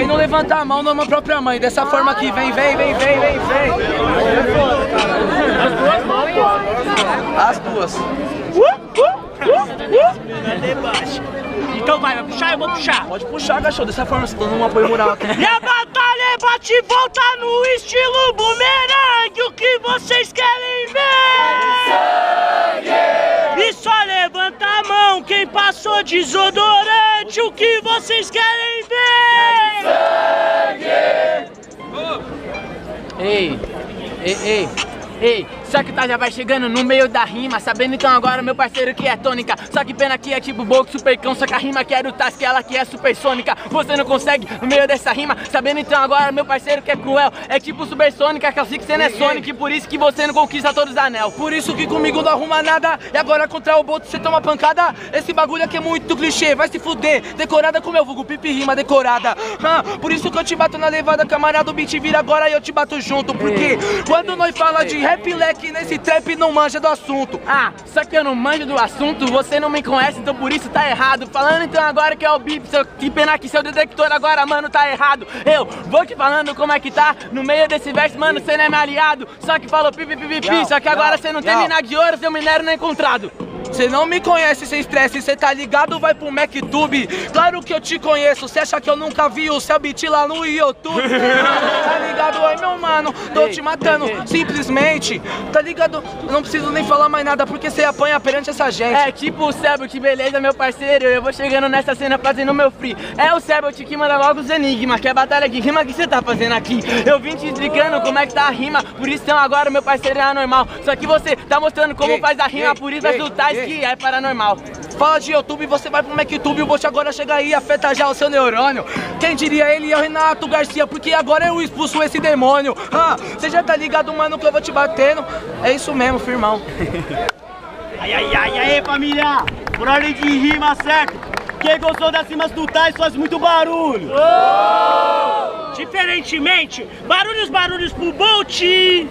não levanta a mão numa própria mãe. Dessa forma aqui, vem. As duas. Então vai puxar? Eu vou puxar. Pode puxar, cachorro. Dessa forma, você dando um apoio moral. E a batalha é bate e volta no estilo bumerangue. O que vocês querem ver? Sangue! E só levanta a mão quem passou desodorante. O que vocês querem ver? Sangue! Ei, só que tá já vai chegando no meio da rima. Sabendo então agora, meu parceiro, que é tônica. Só que pena que é tipo Boco, supercão. Só que a rima que é do Tasque, ela que é supersônica. Você não consegue no meio dessa rima. Sabendo então agora, meu parceiro, que é cruel. É tipo supersônica, que assim que você não é Sonic. Por isso que você não conquista todos os anel. Por isso que comigo não arruma nada. E agora contra o Boto você toma pancada. Esse bagulho aqui é muito clichê, vai se fuder. Decorada com meu vulgo, pipi rima decorada. Por isso que eu te bato na levada, camarada. O beat vira agora e eu te bato junto. Porque quando nós fala de rap leque, nesse trap não manja do assunto. Ah, só que eu não manjo do assunto. Você não me conhece, então por isso tá errado. Falando então agora que é o bip. Que pena que seu detector agora, mano, tá errado. Eu vou te falando como é que tá. No meio desse verso, mano, você não é meu aliado. Só que falou pipi. Só que agora você não tem minério de ouro, seu minério não é encontrado. Você não me conhece sem estresse, cê tá ligado? Vai pro MacTube. Claro que eu te conheço, cê acha que eu nunca vi o seu beat lá no YouTube? Tá ligado? Aí, meu mano, tô te matando, simplesmente. Tá ligado? Eu não preciso nem falar mais nada, porque cê apanha perante essa gente. É tipo o Sebelt, beleza, meu parceiro? Eu vou chegando nessa cena fazendo meu free. É o Sebelt que manda logo os enigmas, que é a batalha de rima que cê tá fazendo aqui. Eu vim te explicando como é que tá a rima, por isso então agora meu parceiro é anormal. Só que você tá mostrando como faz a rima, por isso vai resultar que é paranormal. Fala de YouTube, você vai pro MacTube, o Bolt agora chega aí e afeta já o seu neurônio. Quem diria ele é o Renato Garcia, porque agora eu expulso esse demônio. Você já tá ligado, mano, que eu vou te batendo. É isso mesmo, firmão. Aí, família! Por ordem de rima, certo? Quem gostou das rimas do Tais faz muito barulho. Diferentemente, barulhos pro Bolt.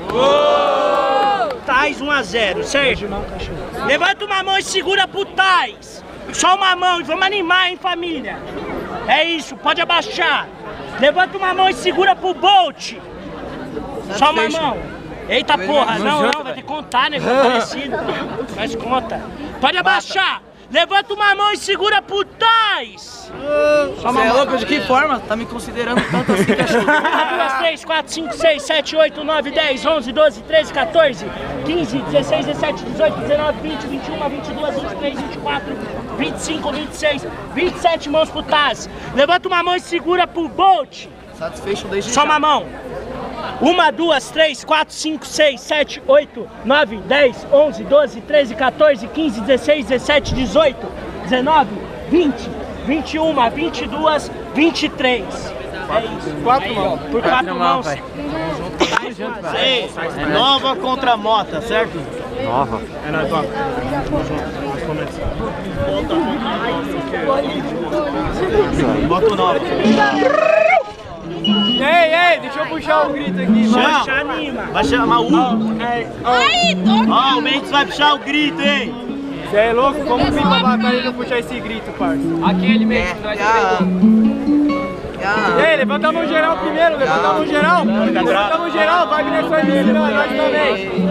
Tais 1 a 0, certo? Levanta uma mão e segura pro Tais. Só uma mão e vamos animar, hein, família? É isso, pode abaixar. Levanta uma mão e segura pro Bolt. Só uma mão. Eita porra, não, vai ter que contar, né? Parecido. Faz conta. Pode abaixar. Levanta uma mão e segura pro Tais! Você é louco? De que forma? Tá me considerando tanto assim, cachorro? 1, 2, 3, 4, 5, 6, 7, 8, 9, 10, 11, 12, 13, 14, 15, 16, 17, 18, 19, 20, 21, 22, 23, 24, 25, 26, 27 mãos pro Taz. Levanta uma mão e segura pro Bolt. Satisfeito desde Só uma mão. 1, 2, 3, 4, 5, 6, 7, 8, 9, 10, 11, 12, 13, 14, 15, 16, 17, 18, 19, 20, 21, 22, 23. É isso. 4 mãos. Por 4 mãos. Nova contra Mota, certo? Nova. É nóis, vamos. Bota o 9. Ei, deixa eu puxar o grito aqui, mano. Vai chamar o... Ó, o Mendes vai puxar o grito, hein? Você é louco? Como vim pra batalha e não puxar esse grito, parça? Aquele mesmo, nós Ei, levanta a mão geral primeiro, levanta a mão geral. Levanta a mão geral, Wagner foi me ensinar, nós também.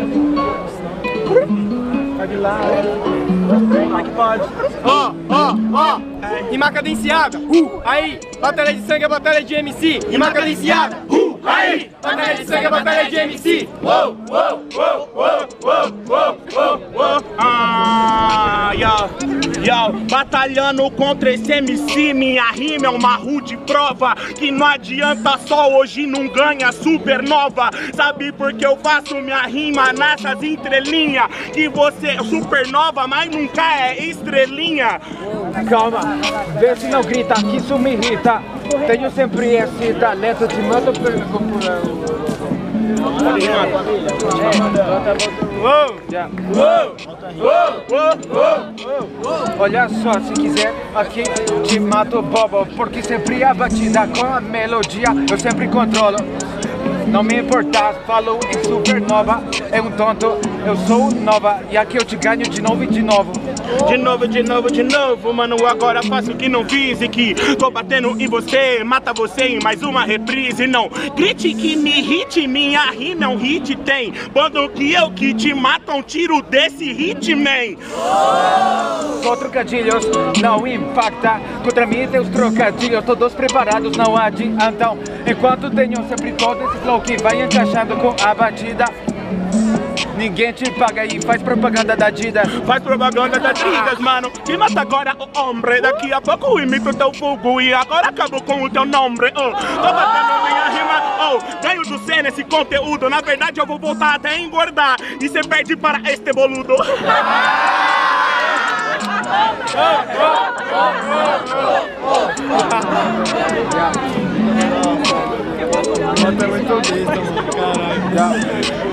Vai de lá, como é que pode? Ó, rima cadenciada, aí, batalha de sangue é batalha de MC, rima cadenciada, aí, batalha de sangue é batalha de MC, batalhando contra esse MC, minha rima é uma rude prova, que não adianta só hoje não ganha supernova, sabe por que eu faço minha rima nessas entrelinhas, que você é supernova, mas nunca é estrelinha. Calma, vê se não grita, que isso me irrita. Tenho sempre esse talento, te mando olha só, se quiser, aqui te mato bobo, porque sempre a batida com a melodia eu sempre controlo. Não me importa, falo em supernova, é um tonto, eu sou nova, e aqui eu te ganho de novo e de novo. De novo, mano, agora faço o que não fiz e que tô batendo em você, mata você em mais uma reprise. Não grite que me hit, minha rima é um hit, tem bando que eu que te mata um tiro desse hitman. Com trocadilhos não impacta, contra mim tem os trocadilhos todos preparados, não adiantam. Enquanto tenho sempre todo esse flow que vai encaixando com a batida. Ninguém te paga e faz propaganda da Adidas. Faz propaganda da Adidas, mano. Me mata agora, o homem. Daqui a pouco imito teu fogo e agora acabo com o teu nome. Tô batendo minha rima, ganho do C nesse conteúdo. Na verdade eu vou voltar até engordar e cê perde para este boludo. Bota muito besta, caralho.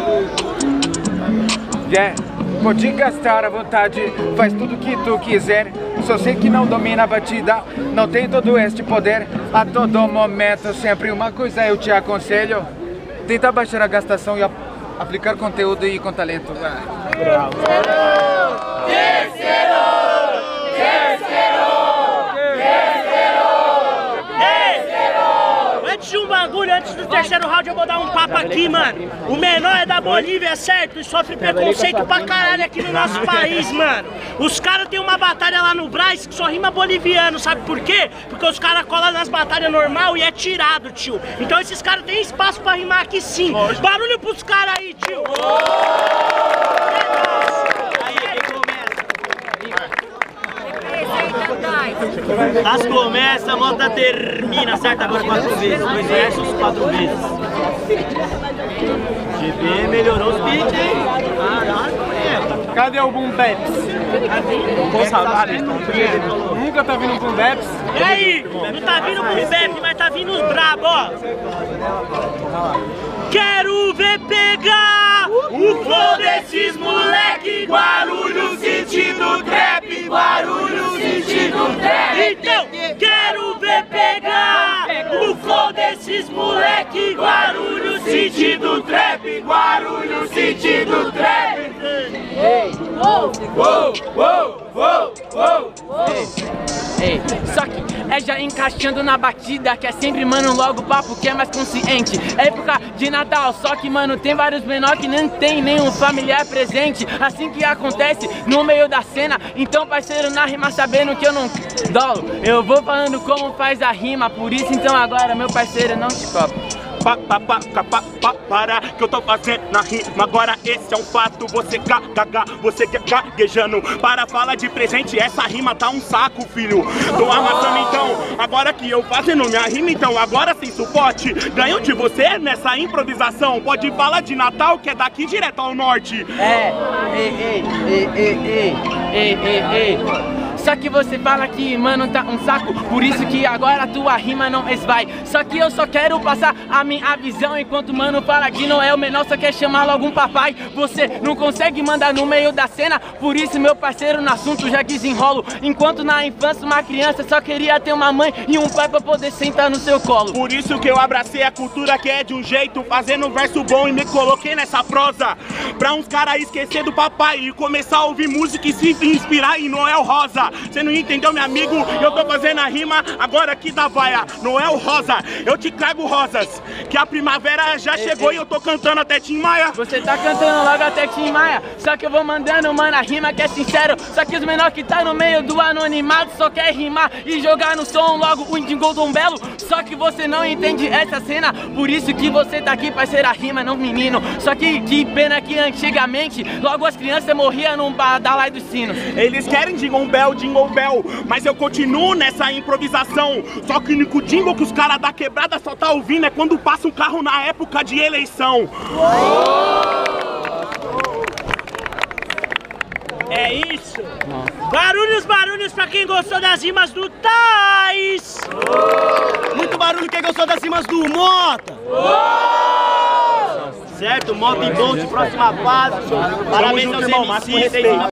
Pode gastar à vontade, faz tudo o que tu quiser. Só sei que não domina a batida, não tem todo este poder. A todo momento, sempre uma coisa eu te aconselho: tenta baixar a gastação e aplicar conteúdo e com talento. Bravo. Antes do terceiro round eu vou dar um papo aqui, mano. O menor é da Bolívia, certo? E sofre preconceito pra caralho aqui no nosso país, mano. Os caras tem uma batalha lá no Brás que só rima boliviano, sabe por quê? Porque os caras colam nas batalhas normal e é tirado, tio. Então esses caras têm espaço pra rimar aqui sim. Barulho pros caras aí, tio. As começa, a volta termina, certo? Agora 4 vezes, 2 versos, 4 vezes. GP melhorou os beats, hein? Caralho, cadê o Boom Baps? com saudade. Nunca tá vindo um Boom Baps? E aí? Não tá vindo o Boom Bap, mas tá vindo os brabo, ó. Quero ver pegar o flow desses moleque. Guarulhos sentindo trap, Guarulhos sentindo trap. Então, quero ver pegar o flow desses moleque. Guarulhos sentindo trap, Guarulhos sentindo trap. Ei, só que é já encaixando na batida, que é sempre, mano, logo o papo que é mais consciente. É época de Natal, só que, mano, tem vários menores que nem tem nenhum familiar presente. Assim que acontece no meio da cena. Então, parceiro, na rima sabendo que eu não dolo, eu vou falando como faz a rima. Por isso, então, agora, meu parceiro, não te copo. Para que eu tô fazendo na rima. Agora esse é um fato. Você você gaguejando. Para falar de presente, essa rima tá um saco, filho. Tô amassando então. Agora que eu fazendo minha rima, então agora sem suporte. Ganho de você nessa improvisação. Pode falar de Natal, que é daqui direto ao norte. Só que você fala que, mano, tá um saco. Por isso que agora a tua rima não esvai. Só que eu só quero passar a minha visão. Enquanto mano fala que não é o menor, só quer chamar logo um papai. Você não consegue mandar no meio da cena. Por isso, meu parceiro, no assunto já desenrolo. Enquanto na infância uma criança só queria ter uma mãe e um pai pra poder sentar no seu colo. Por isso que eu abracei a cultura que é de um jeito, fazendo um verso bom e me coloquei nessa prosa. Pra uns caras esquecer do papai e começar a ouvir música e se inspirar em Noel Rosa. Você não entendeu, meu amigo? Eu tô fazendo a rima agora aqui da vaia. Noel Rosa, eu te trago rosas, que a primavera já chegou e eu tô cantando até Tim Maia. Você tá cantando logo até Tim Maia. Só que eu vou mandando, mano, a rima que é sincero. Só que os menores que tá no meio do anonimato só quer rimar e jogar no som logo o Indigo Dom Belo. Só que você não entende essa cena. Por isso que você tá aqui, parceiro, a rima não menino. Só que pena que antigamente logo as crianças morriam num badalai dos sinos. Eles querem Jingle Bell, mas eu continuo nessa improvisação. Só que o único jingle que os caras da quebrada só tá ouvindo é quando passa um carro na época de eleição. É isso. Barulhos pra quem gostou das rimas do Tais. Muito barulho quem gostou das rimas do Mota. Certo, Mota e Bolt, próxima fase. Parabéns aos MCs.